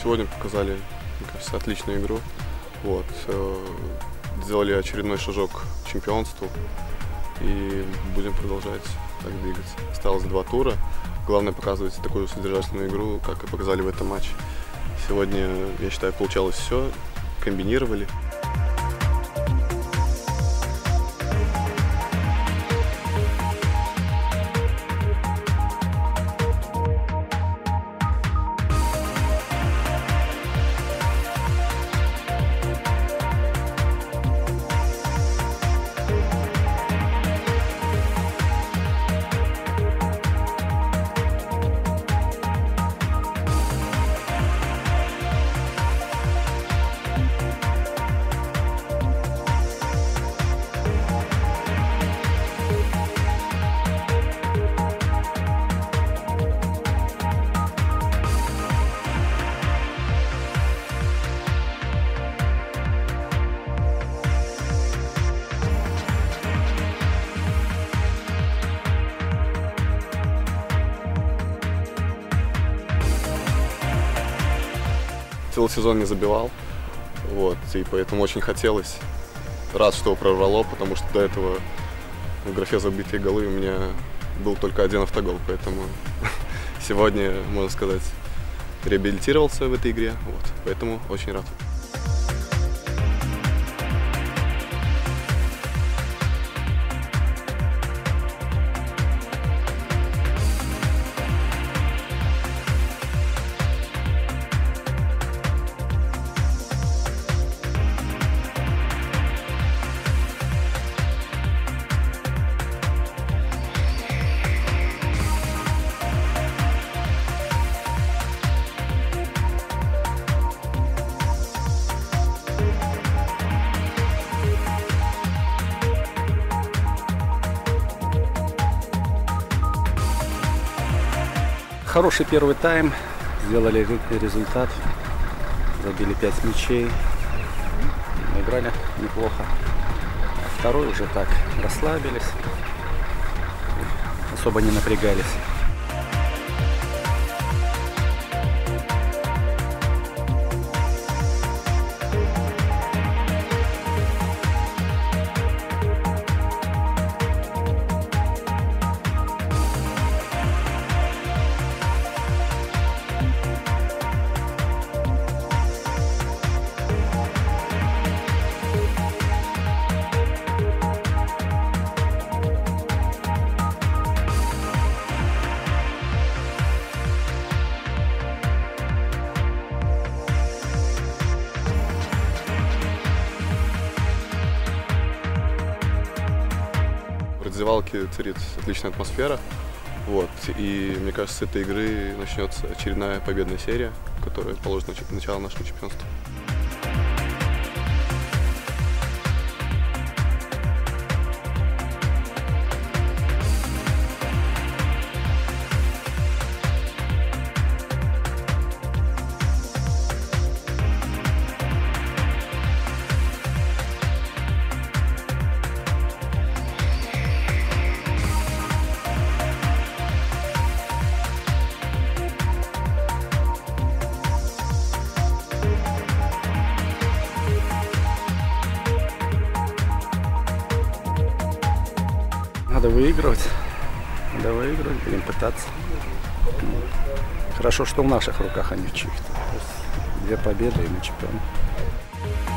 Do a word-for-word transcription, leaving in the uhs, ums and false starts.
сегодня показали, мне кажется, отличную игру. Вот. Сделали очередной шажок к чемпионству и будем продолжать так двигаться. Осталось два тура. Главное показывать такую содержательную игру, как и показали в этом матче. Сегодня, я считаю, получалось все, комбинировали. Целый сезон не забивал, вот, и поэтому очень хотелось. Рад, что прорвало, потому что до этого в графе забитые голы у меня был только один автогол, поэтому сегодня, можно сказать, реабилитировался в этой игре, вот, поэтому очень рад. Хороший первый тайм, сделали результат, забили пять мячей, играли неплохо. Второй уже так расслабились, особо не напрягались. В раздевалке царит отличная атмосфера, вот, и мне кажется, с этой игры начнется очередная победная серия, которая положит начало нашему чемпионству. Надо выигрывать, надо выигрывать, будем пытаться. Хорошо, что в наших руках, а не в чьих-то. Две победы, и мы чемпионы.